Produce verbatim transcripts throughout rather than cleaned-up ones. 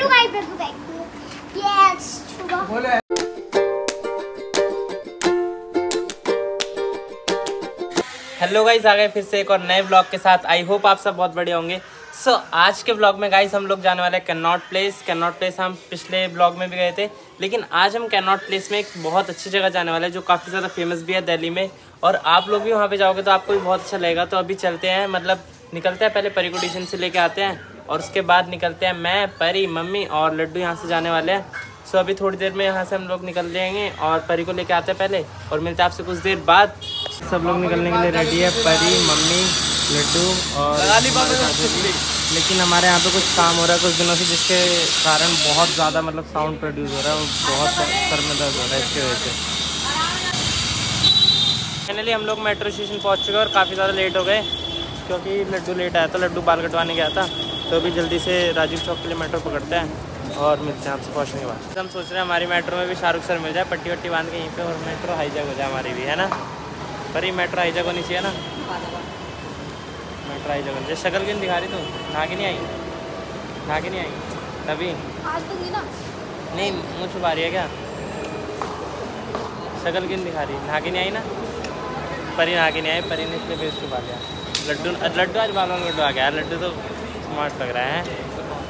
Hello guys, आ गए फिर से एक और नए ब्लॉग के साथ। आई होप आप सब बहुत बढ़िया होंगे। सो so, आज के ब्लॉग में गाइस हम लोग जाने वाले हैं कैनॉट प्लेस। कैनॉट प्लेस हम पिछले ब्लॉग में भी गए थे, लेकिन आज हम कैनॉट प्लेस में एक बहुत अच्छी जगह जाने वाले हैं जो काफ़ी ज़्यादा फेमस भी है दिल्ली में, और आप लोग भी वहाँ पे जाओगे तो आपको भी बहुत अच्छा लगेगा। तो अभी चलते हैं, मतलब निकलते हैं, पहले परी को ट्यूशन से लेके आते हैं और उसके बाद निकलते हैं। मैं, परी, मम्मी और लड्डू यहाँ से जाने वाले हैं। सो so, अभी थोड़ी देर में यहाँ से हम लोग निकल जाएंगे और परी को लेके आते हैं पहले, और मिलते हैं आपसे कुछ देर बाद। सब लोग निकलने के लिए रेडी है, परी, मम्मी, लड्डू और लेकिन हमारे यहाँ पे कुछ काम हो रहा है कुछ दिनों से, जिसके कारण बहुत ज़्यादा मतलब साउंड प्रोड्यूस हो रहा है और बहुत सर में दर्द हो रहा है इसकी वजह से। फाइनली हम लोग मेट्रो स्टेशन पहुँच चुके हैं और काफ़ी ज़्यादा लेट हो गए क्योंकि लड्डू लेट आया था। लड्डू बाल कटवाने गया था, तो अभी जल्दी से राजीव चौक के लिए मेट्रो पकड़ते हैं और मिलते हैं आपसे पहुँचने के बाद। हम सोच रहे हैं हमारी मेट्रो में भी शाहरुख सर मिल जाए, पट्टी वट्टी बांध के यहीं पे, और मेट्रो हाईजैक हो जाए हमारी भी, है ना? पर ये मेट्रो हाईजैक होनी चाहिए ना, मेट्रो हाईजैक होनी चाहिए। शक्ल क्यों दिखा रही तू? नहा के नहीं आई? नहा के नहीं आई तभी ना? नहीं, मुँह छुपा रही है क्या? शक्ल क्यों दिखा रही? नहा के नहीं आई ना? परी नहा के नहीं आई, परी ने इसलिए फेस छुपा लिया। लड्डू लड्डू आज बालों में लड्डू आ गया। लड्डू तो स्मार्ट लग रहा है।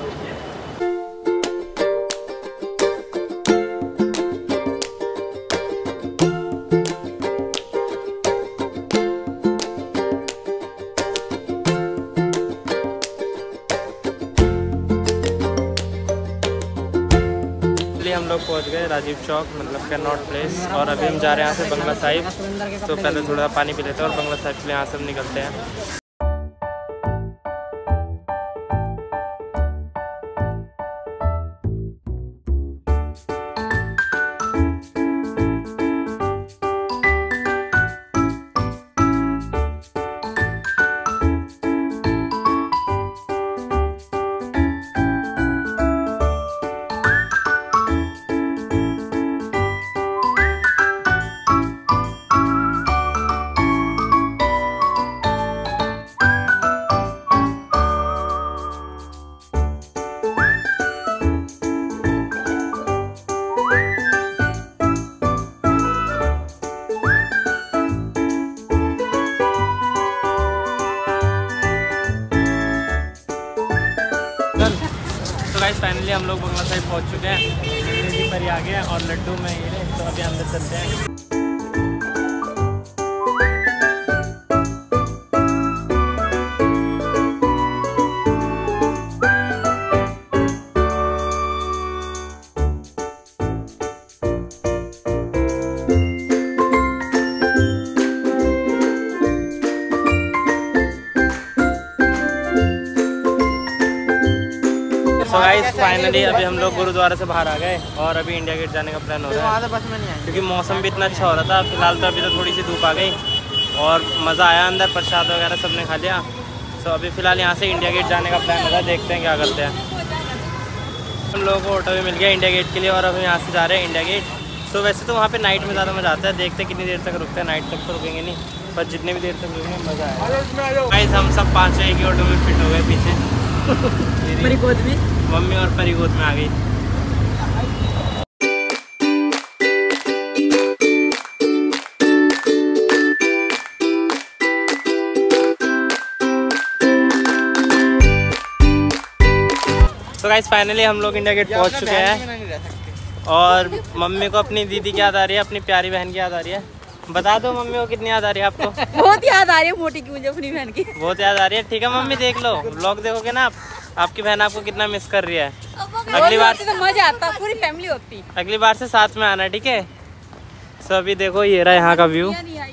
हम लोग पहुंच गए राजीव चौक, मतलब कैनॉट प्लेस, और अभी हम जा रहे हैं यहाँ से बंगला साहिब। तो पहले थोड़ा पानी पी लेते हैं और बंगला साहिब के लिए यहाँ से हम निकलते हैं। तो गाइस फाइनली हम लोग बंगला साहिब पहुंच चुके हैं। परी आ गया और लड्डू में ये, तो अभी अंदर चलते हैं। तो गाइस फाइनली अभी हम लोग गुरुद्वारा से बाहर आ गए और अभी इंडिया गेट जाने का प्लान हो रहा है, बस में नहीं आए क्योंकि मौसम भी इतना अच्छा हो रहा था। फिलहाल तो अभी तो थोड़ी सी धूप आ गई और मज़ा आया, अंदर प्रसाद वगैरह सबने खा लिया। तो अभी फ़िलहाल यहाँ से इंडिया गेट जाने का प्लान हो रहा है, देखते हैं क्या करते हैं। हम लोगों को ऑटो भी मिल गया इंडिया गेट के लिए और अभी यहाँ से जा रहे हैं इंडिया गेट। सो वैसे तो वहाँ पर नाइट में ज़्यादा मज़ा आता है, देखते हैं कितनी देर तक रुकते हैं। नाइट तक तो रुकेंगे नहीं, पर जितनी भी देर तक रुकेंगे मज़ा आएगा। गाइस हम सब पाँच एक ही ऑटो में फिट हो गए पीछे। मेरी गोद में मम्मी और परी गोद में आ गई। तो गाइस फाइनली हम लोग इंडिया गेट पहुंच चुके हैं और मम्मी को अपनी दीदी की याद आ रही है, अपनी प्यारी बहन की याद आ रही है। बता दो मम्मी को कितनी याद आ रही है आपको? बहुत याद आ रही है मोटी की, मुझे अपनी बहन की बहुत याद आ रही है। ठीक है मम्मी, देख लो व्लॉग देखोगे ना आप, आपकी बहन आपको कितना मिस कर रही है। अगली बार तो मजा आता, पूरी फैमिली होती, अगली बार से साथ में आना, ठीक है? सो अभी देखो ये रहा यहाँ का व्यू।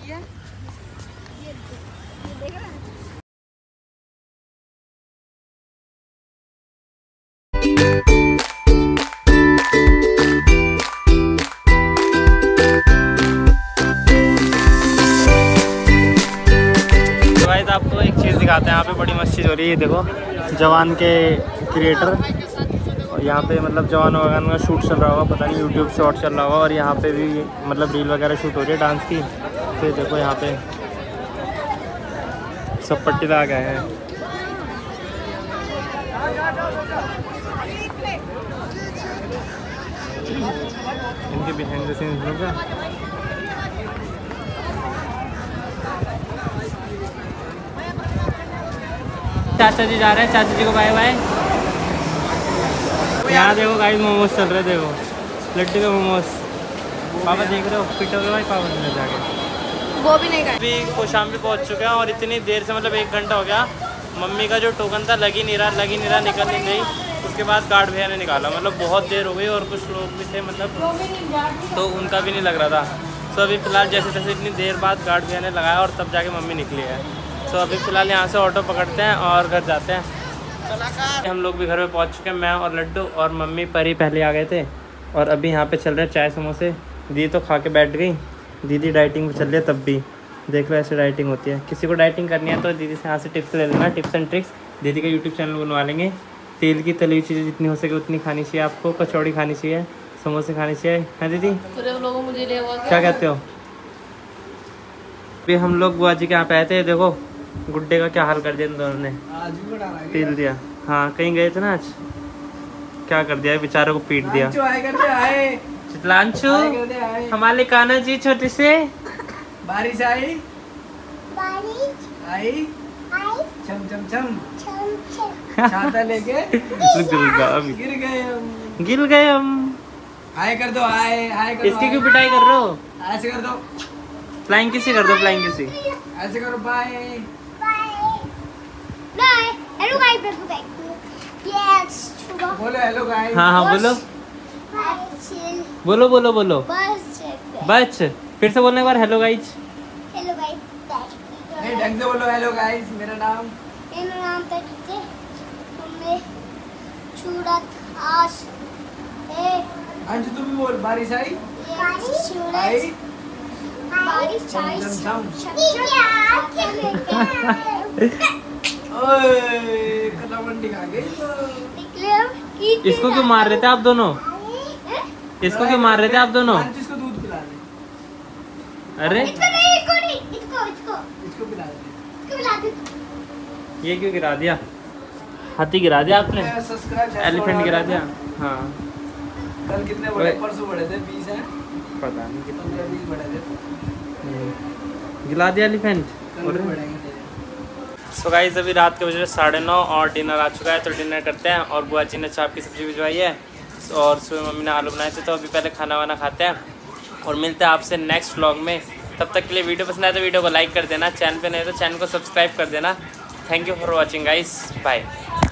आपको एक चीज़ दिखाते हैं, यहाँ पे बड़ी मस्त चीज़ हो रही है। देखो जवान के क्रिएटर, और यहाँ पे मतलब जवान वगैरह का शूट चल रहा होगा, पता नहीं यूट्यूब शॉट चल रहा होगा, और यहाँ पे भी मतलब रील वगैरह शूट हो रही है डांस की। फिर देखो यहाँ पे सब पट्टीदार गए हैं। इनके बिहाइंड द सीन्स लोग। चाचा जी जा रहे हैं, चाचा जी को बाय बाय। यहाँ देखो गाइस मोमोज चल रहे, देखो लड्डू के मोमोज। पापा देख रहे हो, फिट हो गए भाई पापा ने जाके, वो भी नहीं खाए। अभी कोशाम्बी पहुँच चुके हैं और इतनी देर से मतलब एक घंटा हो गया, मम्मी का जो टोकन था लग ही नहीं रहा, लग ही नहीं रहा, निकल नहीं रही। उसके बाद गार्ड भैया ने निकाला, मतलब बहुत देर हो गई और कुछ लोग भी थे मतलब तो उनका भी नहीं लग रहा था। सो अभी फ़िलहाल जैसे तैसे इतनी देर बाद गार्ड भैया ने लगाया और तब जाके मम्मी निकली है। सो अभी फ़िलहाल यहाँ से ऑटो पकड़ते हैं और घर जाते हैं। हम लोग भी घर में पहुँच चुके हैं, मैं और लड्डू और मम्मी परी पहले आ गए थे और अभी यहाँ पे चल रहे हैं चाय समोसे। दीदी तो खा के बैठ गई, दीदी डाइटिंग में चल रही है, तब भी देख लो ऐसे डाइटिंग होती है। किसी को डाइटिंग करनी है तो दीदी से यहाँ से टिप्स ले लेना, टिप्स एंड ट्रिक्स। दीदी का यूट्यूब चैनल बनवा लेंगे। तेल की तली हुई चीज़ें जितनी हो सके उतनी खानी चाहिए आपको, कचौड़ी खानी चाहिए, समोसे खाने चाहिए, है दीदी? लोगों मुझे ले क्या कहते हो? अभी हम लोग बुआ जी के यहाँ पे आए थे, देखो गुड्डे का क्या हाल कर दिया इन दोनों ने, पीट दिया। हाँ कहीं गए थे ना आज, क्या कर दिया बेचारे को, पीट दिया। चितलांचू हमारे कान्हा जी छोटे से, बारिश आई बारिश आई चम चम चम छाता लेके अभी गिर गए हम गिर गए हम। हाय कर दो, हाय हाय कर दो। इसकी क्यों पिटाई कर रहे हो? ऐसे कर दो, फ्लाइंग किसी कर दो, फ्लाइंग किसी ऐसे करो। Bye bye hello guys, yes बोलो हेलो गाइस। हाँ हाँ बोलो बोलो बोलो बोलो बस बच फिर से बोलने एक बार, हेलो गाइज। हेलो गाइस, नहीं ढंग से बोलो, हेलो गाइस मेरा नाम मेरा नाम तक हमें चूड़ा आश ए अंशु तू भी बोल। बारिश आई बारिश आई बारिश आई चम चम निकले ओए कलावंडी खा गई। हम इसको क्यों मार रहे थे आप दोनों? इसको क्यों मार रहे थे आप दोनों? अंशु इसको दूध पिला दे। अरे इसको नहीं, इसको नहीं, इसको इसको इसको पिला दे। इसको पिला दे। ये क्यों गिरा दिया? हाथी गिरा दिया आपने, सब्सक्राइब एलिफेंट गिरा दिया। हाँ कल कितने बड़े, परसों बड़े थे, बीस हैं, पता नहीं कितना पंद्रह बीस बड़े थे, गिला दिया एलिफेंट। कल भी बढ़ेंगे। सो गाइस अभी रात के बजे साढ़े नौ और डिनर आ चुका है, तो डिनर करते हैं। और बुआ जी ने चाप की सब्ज़ी भिजवाई है और सुबह मम्मी ने आलू बनाए थे, तो अभी पहले खाना वाना खाते हैं और मिलते हैं आपसे नेक्स्ट व्लॉग में। तब तक के लिए वीडियो पसंद आए तो वीडियो को लाइक कर देना, चैनल पे नहीं तो चैनल को सब्सक्राइब कर देना। Thank you for watching guys, bye.